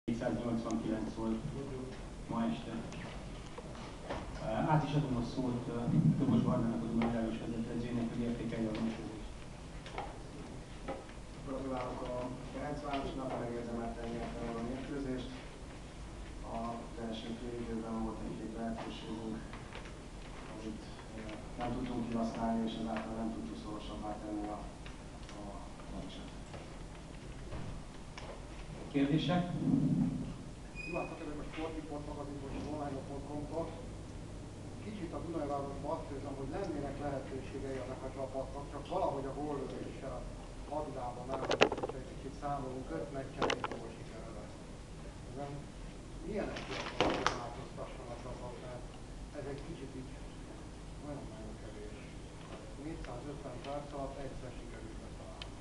189 volt ma este. Át is adom a szót Dobos Barnának, a Dunajváros vezetőedzőjének, hogy értékelje a mérkőzést. Gratulálok a Ferencvárosnak, megérdemelten nyerte meg a mérkőzést. Az első fél időben volt egy-két lehetőségünk, amit nem tudtunk kihasználni, és ezáltal nem tudtuk szorosabbá tenni a meccset. Kérdések? Láttak ezek a sportiport.magazinból és online.com-tól. Kicsit a Dunajvárosban azt érzem, hogy lennének lehetőségei annak a csapatnak, csak valahogy a góllövéssel a labdában meghozott, egy kicsit számolunk, 5 meccsen még jól sikere lesz. Milyen esélyek van, hogy változtasson a csapat, mert ez egy kicsit így nagyon-nagyon kevés. 450 perc alatt egyszer sikerült betalálni.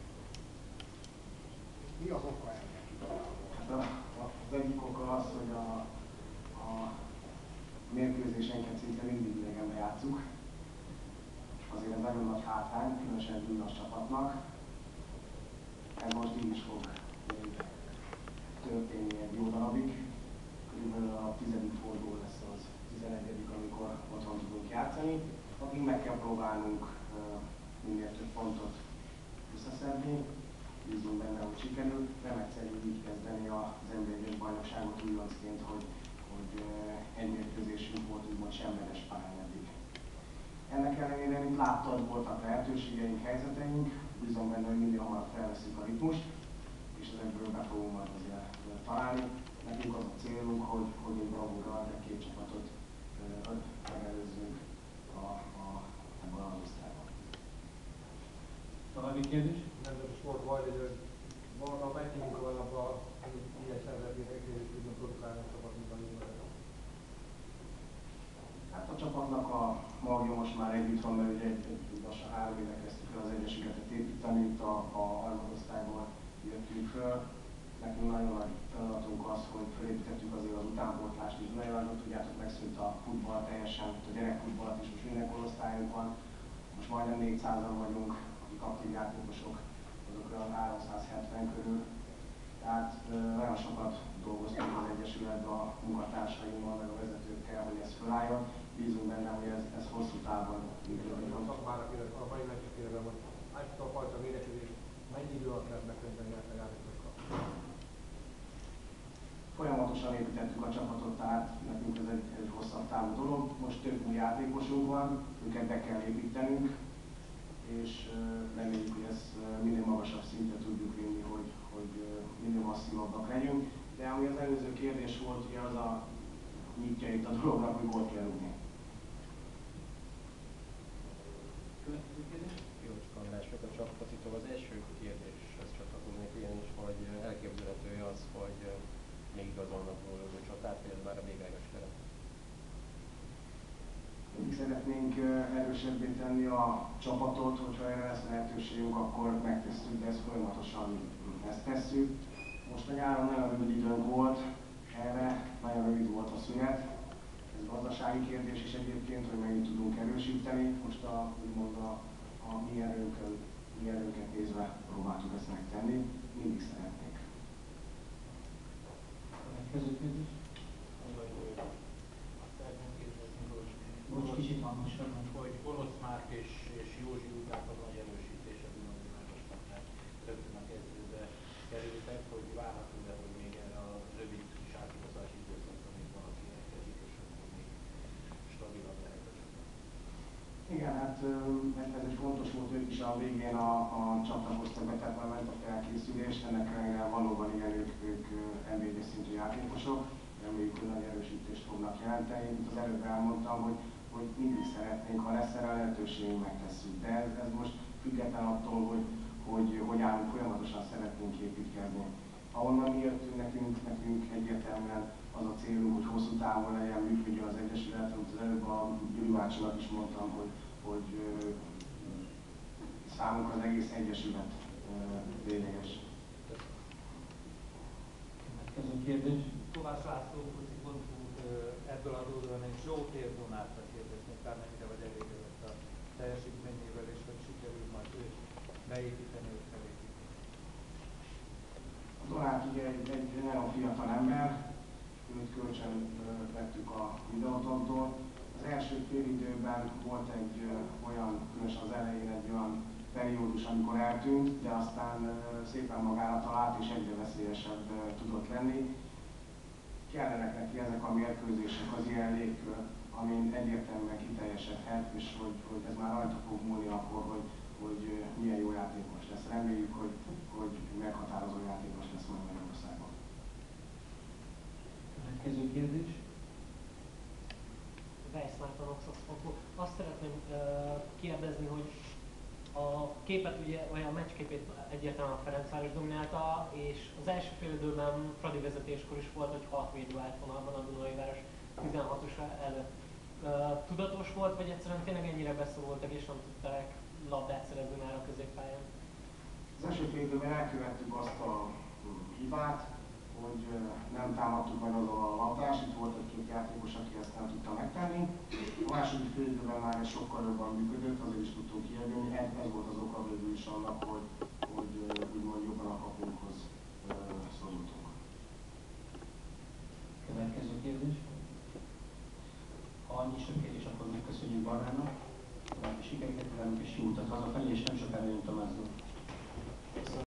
Mi az oka ennek igazából? Az egyik oka az, hogy a mérkőzésenket szinte mindig idegenbe játsszuk. Azért ez nagyon nagy hátrány, különösen egy Dunjas csapatnak. Ez most így is fog történni egy jó darabig. Körülbelül a 10. forduló lesz az 11. amikor otthon tudunk játszani. Addig meg kell próbálnunk minél több pontot összeszedni. Bízunk benne, hogy sikerül. Nem egyszerű így kezdeni az NB1-es bajnokságot újoncként, hogy egy mérkőzésünk volt úgymond semleges pályán eddig. Ennek ellenére, mint láttad, voltak lehetőségeink, helyzeteink. Bízom benne, hogy minél hamarabb felveszünk a ritmust, és ezekből be fogunk majd azért találni. Nekünk az a célunk, hogy egy bravúrral de két csapatot megelőzzünk ebben az osztályban. További kérdés? Nemzeti sport vagy, van mennyi munka van abban, hogy ilyen szervezések és tudunk produkálni a csapatunkban jövőre? Hát a csapatnak a magja most már együtt van, mert ugye egy lassan 3 éve kezdtük el az egyesületet építeni, itt a harmadosztályból jöttünk föl. Nekünk nagyon nagy feladatunk az, hogy felépítettük azért az utánpótlást is. Nagyon tudjátok, megszűnt a futball teljesen, a gyerekfutballt is, most minden korosztályunk van. Most majdnem 400-an vagyunk, akik aktív játékosok, azok olyan 370 körül. Tehát nagyon sokat dolgoztunk az egyesületben a munkatársaimmal, meg a vezetőkkel, hogy ez fölálljon. Bízunk benne, hogy ez hosszú távon működik. A szakmának, a mai meccsek kérdezem, hogy ezt a fajta védekezést mennyi idő alatt lehet megkönteni ezt a játékosokkal? Folyamatosan építettük a csapatot, tehát nekünk ez egy hosszabb távú dolog. Most több új játékosunk van, őket be kell építenünk, és reméljük, hogy ezt minél magasabb szintre tudjuk vinni, hogy minél masszívabbak legyünk. De ami az előző kérdés volt, ugye az a nyitja itt a dolognak, hogy gólt kell rúgni. Következő kérdés? Jócska András, a csapatitól az első kérdéshez csatlakoznék én is, hogy elképzelhető az, hogy még igazolnak gólövő csatát, vagy ez már a végleges keret. Mindig szeretnénk erősebbé tenni a csapatot, hogyha erre lesz lehetőségünk, akkor megtesszük, de ezt folyamatosan ezt tesszük. Most a nyáron nagyon rövid időnk volt, erre nagyon rövid volt a szünet. Ez gazdasági kérdés is egyébként, hogy mennyit tudunk erősíteni. Most úgymond a mi erőnket nézve próbáltuk ezt megtenni, mindig szeretnénk. Következő kérdés? Most kicsit hangosabban. Hogy Orosz Márk és Józsi után a nagy erősítés a Dunajvárosnak, mert rögtön a kezdőbe kerültek, hogy várható-e, hogy még erre a rövid kis átigazási időszakban még valaki elkezdik, és akkor még stabilabb lehet a csapat. Igen, hát ez egy fontos volt, ők is a végén a csapnak hoztak be, tehát már ment a felkészülést, ennek ellenére valóban igen, ők NB1-es szintű játékosok, reméljük, hogy nagy erősítést fognak jelenteni. Mint az előbb elmondtam, hogy mindig szeretnénk, ha lesz erre lehetőségünk, megtesszük. De ez most független attól, hogy állunk, folyamatosan szeretnénk építkezni. Ahonnan mi jöttünk, nekünk egyértelműen az a célunk, hogy hosszú távon legyen, működjön az Egyesület, amit az előbb a Gyuri bácsinak is mondtam, hogy számunkra az egész Egyesület lényeges. Következő kérdés? Kovács László, Puszi.hu, ebből adódóan egy Zsótér Donátra kérdeznék, bár mennyire vagy elégedett a teljesítményével, és hogy sikerül majd őt beépíteni, őt felépíteni. A Donát így egy nagyon fiatal ember, őt kölcsön vettük a Videótontól. Az első fél időben volt egy olyan, különösen az elején egy olyan periódus, amikor eltűnt, de aztán szépen magára talált és egyre veszélyesebb tudott lenni. Kellenek neki ezek a mérkőzések, az ilyen légkör, amin egyértelműen kiteljesedhet, és hogy ez már rajta fog múlni akkor, hogy milyen jó játékos lesz. Reméljük, hogy meghatározó játékos lesz majd Magyarországon. Következő kérdés. Weiss Márton, Oxford.hu. Azt szeretném kérdezni, hogy a képet, ugye, vagy a meccsképét egyértelműen a Ferencváros dominálta, és az első fél időben Fradi vezetéskor is volt, hogy 6 védő állt vonalban a Dunaújváros 16-os előtt. Tudatos volt, vagy egyszerűen tényleg ennyire beszorultak, és nem tudták labdát szerezni már a középpályán? Az első fél időben elkövettük azt a hibát, hogy nem támadtuk meg azon a labdást, itt volt egy-két játékos, aki ezt nem tudta megtenni. A második fél időben már ez sokkal jobban működött, azért is tudtunk kijönni. Ez volt az oka végül is annak, hogy úgymond jobban a kapunkhoz szorultunk. Következő kérdés. Ha annyi sok kérdés, akkor megköszönjük Barrának. További sikereket kívánunk és jó utat hazafelé, és nem sokára jön Tamás Zsolt.